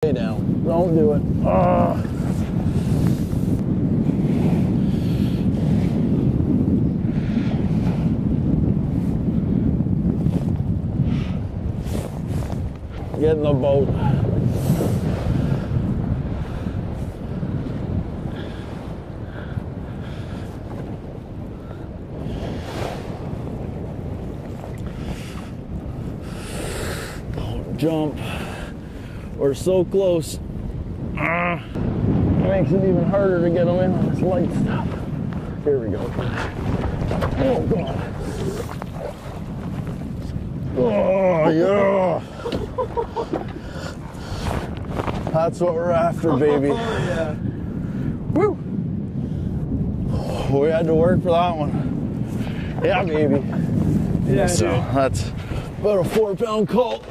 Stay down. Don't do it. Get in the boat. Don't jump. We're so close. Makes it even harder to get them in on this light stuff. Here we go. Oh, God. Oh, yeah. That's what we're after, baby. Oh, yeah. Woo! We had to work for that one. Yeah, baby. Yeah, So dude. that's about a 4-pound cult.